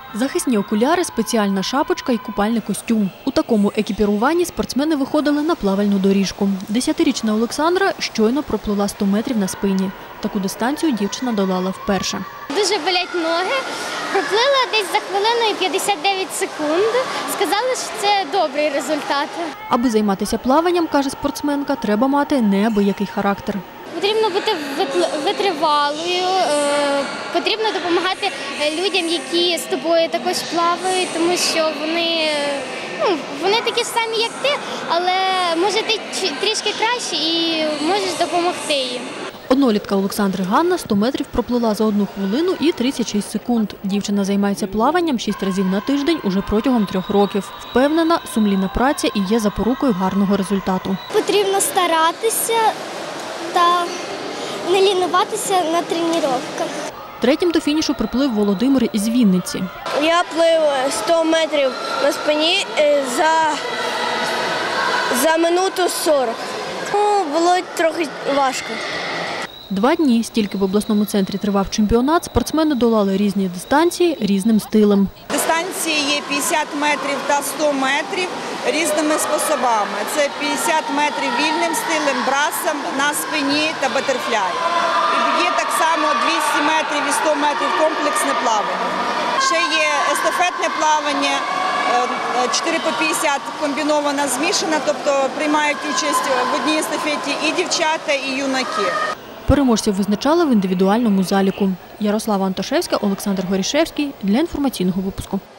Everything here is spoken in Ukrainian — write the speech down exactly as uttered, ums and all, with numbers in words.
Захисні окуляри, спеціальна шапочка і купальний костюм. У такому екіпіруванні спортсмени виходили на плавальну доріжку. Десятирічна Олександра щойно проплила сто метрів на спині. Таку дистанцію дівчина долала вперше. Дуже болять ноги. Проплила десь за хвилину і п'ятдесят дев'ять секунд. Сказали, що це добрий результат. Аби займатися плаванням, каже спортсменка, треба мати неабиякий характер. Потрібно бути витривалою, потрібно допомагати людям, які з тобою також плавають, тому що вони, ну, вони такі ж самі, як ти, але може ти трішки краще і можеш допомогти їм. Однолітка Олександри Ганна сто метрів проплила за одну хвилину і тридцять шість секунд. Дівчина займається плаванням шість разів на тиждень уже протягом трьох років. Впевнена, сумлінна праця і є запорукою гарного результату. Потрібно старатися та не лінуватися на тренуваннях. Третім до фінішу приплив Володимир із Вінниці. Я плив сто метрів на спині за, за минуту сорок. Ну, було трохи важко. Два дні, стільки в обласному центрі тривав чемпіонат, спортсмени долали різні дистанції різним стилем. Дистанції є п'ятдесят метрів та сто метрів різними способами. Це п'ятдесят метрів вільним стилем, брасом на спині та батерфляй. І є так само двісті метрів і сто метрів комплексне плавання. Ще є естафетне плавання, чотири по п'ятдесят комбінована, змішана, тобто приймають участь в одній естафеті і дівчата, і юнаки. Переможців визначали в індивідуальному заліку. Ярослава Антошевська, Олександр Горішевський для інформаційного випуску.